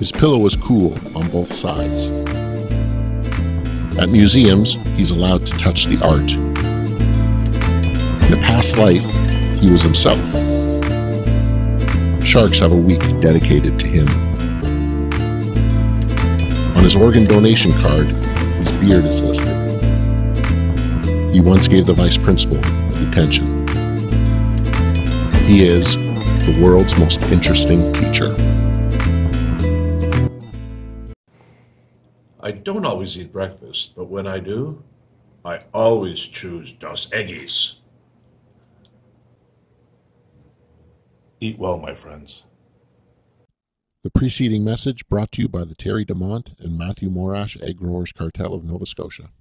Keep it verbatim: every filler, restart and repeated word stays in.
His pillow is cool on both sides. At museums, he's allowed to touch the art. In a past life, he was himself. Sharks have a week dedicated to him. On his organ donation card, his beard is listed. He once gave the vice principal a detention. He is the world's most interesting teacher. I don't always eat breakfast, but when I do, I always choose Dos Equis. Eat well, my friends. The preceding message brought to you by the Terry DeMont and Matthew Morash Egg Growers Cartel of Nova Scotia.